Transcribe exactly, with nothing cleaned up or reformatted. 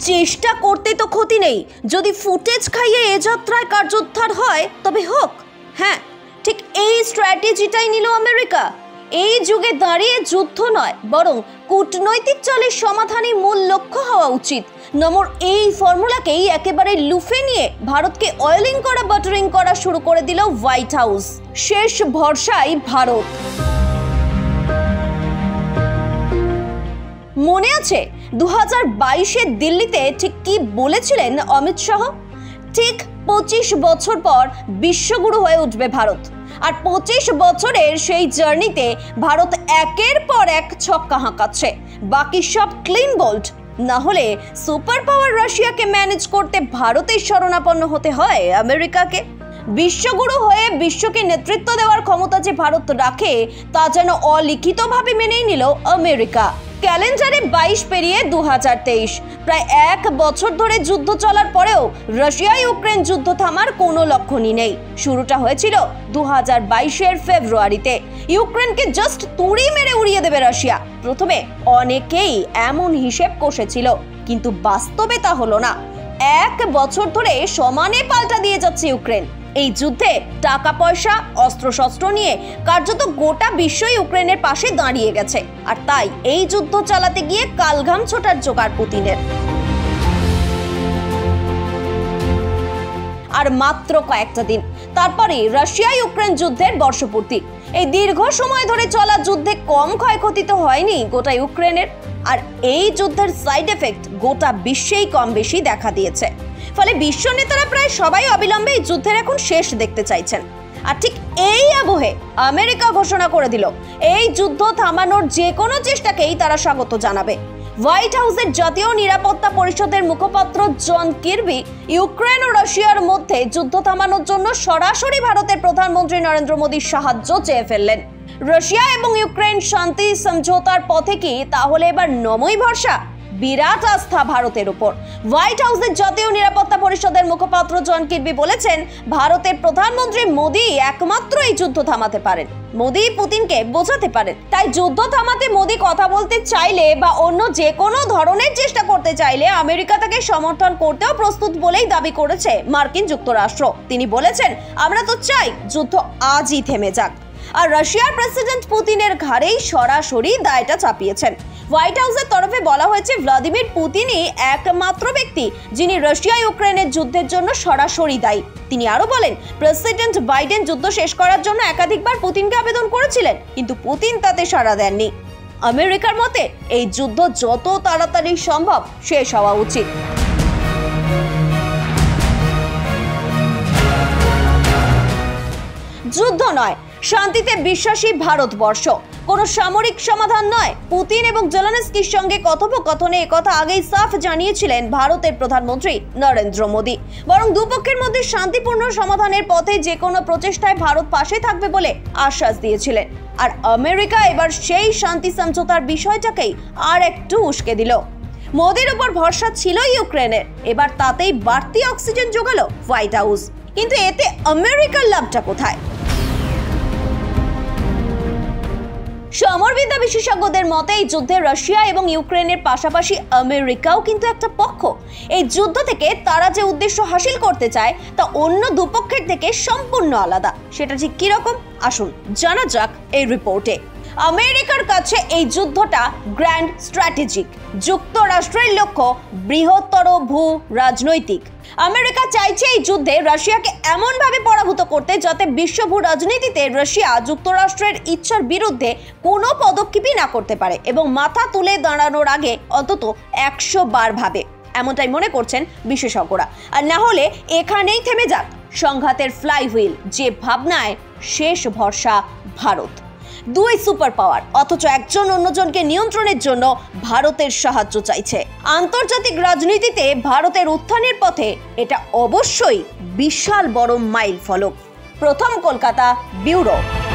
চেষ্টা করতে তো ক্ষতি নেই, যদি ফুটেজ খাইয়ে এ যাত্রায় কার্যোদ্ধার হয় তবে হোক। হ্যাঁ, ঠিক এই স্ট্র্যাটেজিটাই নিল আমেরিকা। এই যুগে দাঁড়িয়ে যুদ্ধ নয়, বরং কূটনৈতিক চালের সমাধানই মূল লক্ষ্য হওয়া উচিত। নম্বর এই ফর্মুলাকেই একেবারে লুফে নিয়ে ভারতকে অয়েলিং করা বাটারিং করা শুরু করে দিল হোয়াইট হাউস। শেষ ভরসাই ভারত। মনে আছে দু হাজার বাইশে দিল্লিতে ঠিক কি বলেছিলেন অমিত শাহ? ঠিক পঁচিশ বছর পর বিশ্বগুরু হয়ে উঠবে ভারত। আর পঁচিশ বছরের সেই জার্নিতে ভারত একের পর এক ছক্কা হাঁকাচ্ছে, বাকি সব ক্লিন বোল্ড। না হলে সুপার পাওয়ার রাশিয়াকে ম্যানেজ করতে ভারতের শরণাপন্ন হতে হয় আমেরিকাকে। বিশ্বগুরু হয়ে বিশ্বকে নেতৃত্ব দেওয়ার ক্ষমতা যে ভারত রাখে তা যেন অলিখিতভাবে মেনেই নিল আমেরিকা। ক্যালেন্ডারে বাইশ পেরিয়ে দু হাজার তেইশ, প্রায় এক বছর ধরে যুদ্ধ চলার পরেও রাশিয়া ইউক্রেন যুদ্ধ থামার কোনো লক্ষণই নেই। শুরুটা হয়েছিল দু হাজার বাইশের ফেব্রুয়ারিতে। ইউক্রেনকে জাস্ট তুড়ি মেরে উড়িয়ে দেবে রাশিয়া। প্রথমে অনেকেই এমন হিসেব কষেছিল, কিন্তু বাস্তবে তা হলো না। এক বছর ধরে সমানে পাল্টা দিয়ে যাচ্ছে ইউক্রেন। এই যুদ্ধে টাকা পয়সা অস্ত্রশস্ত্র নিয়ে কার্যত গোটা বিশ্ব ইউক্রেনের পাশে দাঁড়িয়ে গেছে। আর তাই এই যুদ্ধ চালাতে গিয়ে কালঘাম ছোটার জোগাড় পুতিনের। আর মাত্র কয়েকটা দিন তারপরে রাশিয়া ইউক্রেন যুদ্ধের বর্ষপূর্তি। এই দীর্ঘ সময় ধরে চলা যুদ্ধে কম ক্ষয়ক্ষতি তো হয়নি গোটা ইউক্রেনের। আর এই যুদ্ধের সাইড এফেক্ট গোটা বিশ্বেই কম বেশি দেখা দিয়েছে। ফলে বিশ্ব নেতারা প্রায় সবাই অবিলম্বে এই যুদ্ধের এখন শেষ দেখতে চাইছেন। আর ঠিক এই আবহে আমেরিকা ঘোষণা করে দিল এই যুদ্ধ থামানোর যে কোনো চেষ্টাকেই তারা স্বাগত জানাবে। হোয়াইট হাউসের জাতীয় নিরাপত্তা পরিষদের মুখপাত্র জন কির্বি ইউক্রেন ও রাশিয়ার মধ্যে যুদ্ধ থামানোর জন্য সরাসরি ভারতের প্রধানমন্ত্রী নরেন্দ্র মোদীর সাহায্য চেয়ে ফেললেন। রাশিয়া এবং ইউক্রেন শান্তি সমঝোতার পথে কি তাহলে এবার নমই ভরসা? বিরাট আস্থা ভারতের উপর। হোয়াইট হাউসের জাতীয় নিরাপত্তা পরিষদের মুখপাত্র জন কির্বি বলেছেন, ভারতের প্রধানমন্ত্রী মোদী একমাত্র এই যুদ্ধ থামাতে পারেন। মোদী পুতিনকে বোঝাতে পারেন। তাই যুদ্ধ থামাতে মোদী কথা বলতে চাইলে বা অন্য যে কোনো ধরনের চেষ্টা করতে চাইলে আমেরিকা তাকে সমর্থন করতেও প্রস্তুত বলেই দাবি করেছে মার্কিন যুক্তরাষ্ট্র। তিনি বলেছেন, আমরা তো চাই যুদ্ধ আজই থেমে যাক। আর রাশিয়ার প্রেসিডেন্ট পুতিনের ঘাড়েই সরাসরি দায়টা চাপিয়েছেন। হোয়াইট হাউসের তরফে বলা হয়েছে, ভ্লাদিমির পুতিনই একমাত্র ব্যক্তি যিনি রাশিয়া ইউক্রেনের যুদ্ধের জন্য সরাসরি দায়ী। তিনি আরো বলেন, প্রেসিডেন্ট বাইডেন যুদ্ধ শেষ করার জন্য একাধিকবার পুতিনকে আবেদন করেছিলেন, কিন্তু পুতিন তাতে সাড়া দেননি। আমেরিকার মতে এই যুদ্ধ যত তাড়াতাড়ি সম্ভব শেষ হওয়া উচিত। যুদ্ধ নয়, শান্তিতে বিশ্বাসী ভারতবর্ষ। কোনো সামরিক সমাধান নয়। পুতিন এবং জেলেনস্কির সঙ্গে কথোপকথনে একথা আগেই সাফ জানিয়েছিলেন ভারতের প্রধানমন্ত্রী নরেন্দ্র মোদী। বরং দুপক্ষের মধ্যে শান্তিপূর্ণ সমাধানের পথে যে কোনো প্রচেষ্টায় ভারত পাশে থাকবে বলে আশ্বাস দিয়েছিলেন। আর আমেরিকা এবার সেই শান্তি সমঝোতার বিষয়টাকেই আর একটু উস্কে দিল। মোদীর উপর ভরসা ছিল ইউক্রেনের, এবার তাতেই বাড়তি অক্সিজেন জোগালো হোয়াইট হাউস। কিন্তু এতে আমেরিকার লাভটা কোথায়? সমরবিদ্যা বিশেষজ্ঞদের মতে এই যুদ্ধে রাশিয়া এবং ইউক্রেনের পাশাপাশি আমেরিকাও কিন্তু একটা পক্ষ। এই যুদ্ধ থেকে তারা যে উদ্দেশ্য হাসিল করতে চায় তা অন্য দুপক্ষের থেকে সম্পূর্ণ আলাদা। সেটা ঠিক কিরকম আসুন জানা যাক এই রিপোর্টে। আমেরিকার কাছে এই যুদ্ধটা গ্র্যান্ড স্ট্র্যাটেজিক। যুক্তরাষ্ট্রের লক্ষ্য বৃহত্তর ভূ রাজনৈতিক। আমেরিকা চাইছে এই যুদ্ধে রাশিয়াকে এমনভাবে পরাভূত করতে যাতে বিশ্ব ভূ রাজনীতিতে রাশিয়া যুক্তরাষ্ট্রের ইচ্ছার বিরুদ্ধে কোনো পদক্ষেপই না করতে পারে এবং মাথা তুলে দাঁড়ানোর আগে অন্তত একশো বার ভাবে, এমনটাই মনে করছেন বিশেষজ্ঞরা। আর না হলে এখানেই থেমে যাক সংঘাতের ফ্লাইহুইল, যে ভাবনায় শেষ ভরসা ভারত। দুই সুপার পাওয়ার, অথচ একজন অন্যজনকে নিয়ন্ত্রণের জন্য ভারতের সাহায্য চাইছে। আন্তর্জাতিক রাজনীতিতে ভারতের উত্থানের পথে এটা অবশ্যই বিশাল বড় মাইল ফলক। প্রথম কলকাতা ব্যুরো।